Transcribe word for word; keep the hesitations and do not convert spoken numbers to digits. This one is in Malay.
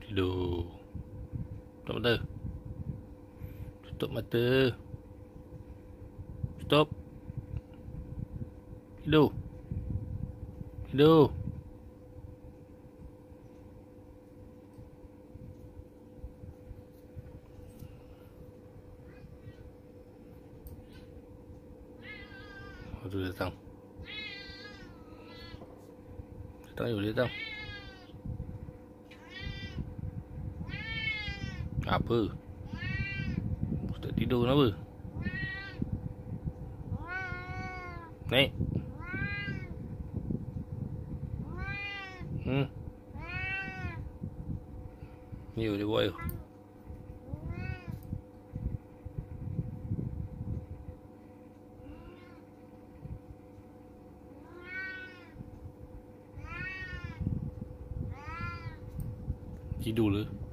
Tidur. Tutup mata. Tutup mata. Stop. Tidur. Tidur. Oh, tu datang. Datang je boleh datang. Apa? Tak tidur kenapa? Naik. Hmm. Ni dia buat air. Tidur lah.